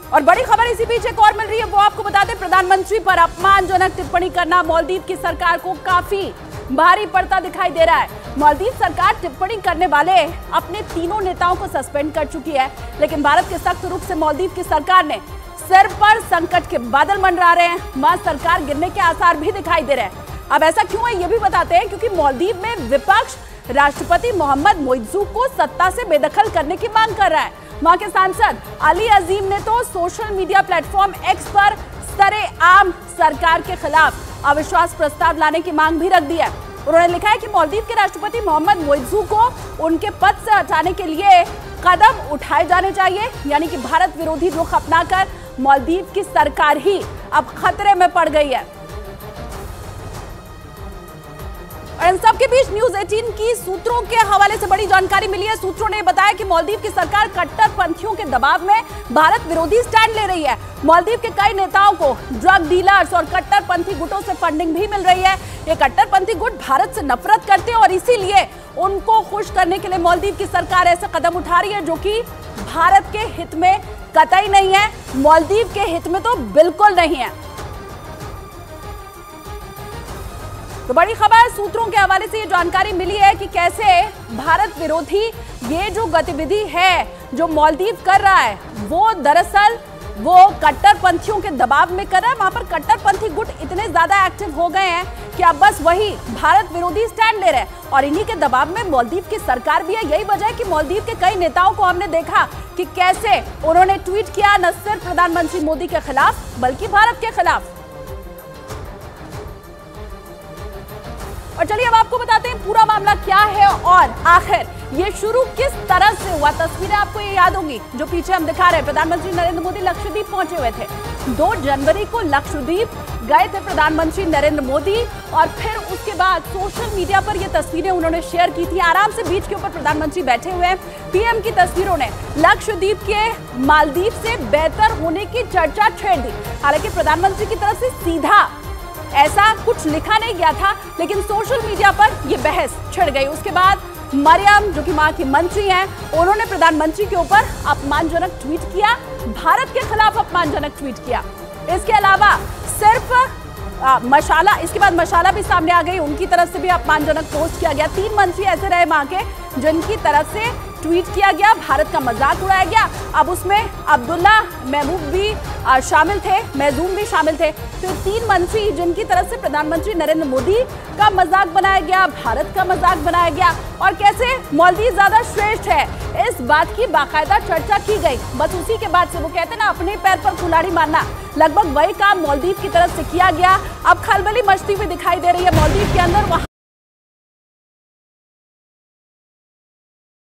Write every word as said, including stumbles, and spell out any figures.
और बड़ी खबर इसी बीच एक और मिल रही है, वो आपको बता दें, प्रधानमंत्री पर अपमानजनक टिप्पणी करना मालदीव की सरकार को काफी भारी पड़ता दिखाई दे रहा है। मालदीव सरकार टिप्पणी करने वाले अपने तीनों नेताओं को सस्पेंड कर चुकी है, लेकिन भारत के सख्त रुख से मालदीव की सरकार ने सिर पर संकट के बादल मंडरा रहे हैं। वहां सरकार गिरने के आसार भी दिखाई दे रहे हैं। अब ऐसा क्यों है ये भी बताते हैं, क्योंकि मालदीव में विपक्ष राष्ट्रपति मोहम्मद मोइज़ू को सत्ता से बेदखल करने की मांग कर रहा है। वहां के सांसद अली अजीम ने तो सोशल मीडिया प्लेटफॉर्म एक्स पर सरेआम सरकार के खिलाफ अविश्वास प्रस्ताव लाने की मांग भी रख दी है। उन्होंने लिखा है कि मालदीव के राष्ट्रपति मोहम्मद मोइज़ू को उनके पद से हटाने के लिए कदम उठाए जाने चाहिए, यानी कि भारत विरोधी रुख अपनाकर मालदीव की सरकार ही अब खतरे में पड़ गई है। और इन सबके बीच न्यूज अठारह की सूत्रों के हवाले से बड़ी जानकारी मिली है। सूत्रों ने बताया कि मालदीव की सरकार कट्टरपंथियों के दबाव में भारत विरोधी स्टैंड ले रही है। मालदीव के कई नेताओं को ड्रग डीलर्स और कट्टरपंथी गुटों से फंडिंग भी मिल रही है। ये कट्टरपंथी गुट भारत से नफरत करते हैं और इसीलिए उनको खुश करने के लिए मालदीव की सरकार ऐसे कदम उठा रही है जो कि भारत के हित में कतई नहीं है, मालदीव के हित में तो बिल्कुल नहीं है। तो बड़ी खबर सूत्रों के हवाले से ये जानकारी मिली है कि कैसे भारत विरोधी ये जो गतिविधि है जो मालदीव कर रहा है, वो दरअसल वो कट्टरपंथियों के दबाव में कर रहा है। वहां पर कट्टरपंथी गुट इतने ज्यादा एक्टिव हो गए हैं कि अब बस वही भारत विरोधी स्टैंड ले रहे हैं और इन्हीं के दबाव में मालदीव की सरकार भी है। यही वजह है कि मालदीव के कई नेताओं को हमने देखा कि कैसे उन्होंने ट्वीट किया, न सिर्फ प्रधानमंत्री मोदी के खिलाफ बल्कि भारत के खिलाफ। और चलिए अब आपको बताते हैं पूरा मामला क्या है और आखिर ये शुरू किस तरह से हुआ। तस्वीरें आपको ये याद होंगी जो पीछे हम दिखा रहे हैं। प्रधानमंत्री नरेंद्र मोदी लक्षद्वीप पहुंचे हुए थे। दो जनवरी को लक्षद्वीप गए थे प्रधानमंत्री नरेंद्र मोदी और फिर उसके बाद सोशल मीडिया पर ये तस्वीरें उन्होंने शेयर की थी। आराम से बीच के ऊपर प्रधानमंत्री बैठे हुए हैं। पीएम की तस्वीरों ने लक्षद्वीप के मालदीव से बेहतर होने की चर्चा छेड़ दी। हालांकि प्रधानमंत्री की तरफ से सीधा ऐसा कुछ लिखा नहीं गया था, लेकिन सोशल मीडिया पर यह बहस छिड़ गई। उसके बाद मरियम, जो कि मां की मंत्री हैं, उन्होंने प्रधानमंत्री के ऊपर अपमानजनक ट्वीट किया, भारत के खिलाफ अपमानजनक ट्वीट किया। इसके अलावा सिर्फ आ, मशाला, इसके बाद मशाला भी सामने आ गई, उनकी तरफ से भी अपमानजनक पोस्ट किया गया। तीन मंत्री ऐसे रहे वहां के जिनकी तरफ से ट्वीट किया गया, भारत का मजाक उड़ाया गया। अब उसमें अब्दुल्ला महमूद भी आ, शामिल थे, महजूम भी शामिल थे। तो तीन मंत्री जिनकी तरफ से प्रधानमंत्री नरेंद्र मोदी का मजाक बनाया गया, भारत का मजाक बनाया गया और कैसे मालदीव ज्यादा श्रेष्ठ है, इस बात की बाकायदा चर्चा की गई। बस उसी के बाद से वो कहते हैं ना, अपने पैर पर कुल्हाड़ी मारना, लगभग वही काम मालदीव की तरफ से किया गया। अब खलबली मचती हुई दिखाई दे रही है मालदीव के अंदर।